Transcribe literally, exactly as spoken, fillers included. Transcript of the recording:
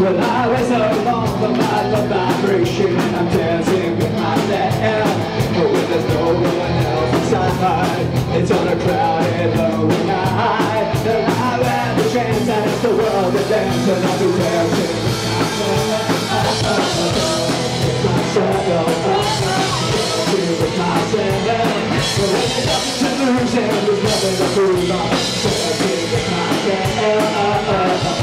Well, I was along the line of vibration, and I'm dancing with myself. But when there's no one else inside, it's on a crowded, lonely night. And I have the chance, and it's the world that dance, and I'll be dancing with myself. With myself, dancing with myself. Well, when there's nothing to lose, and there's nothing to prove, I'm dancing with myself.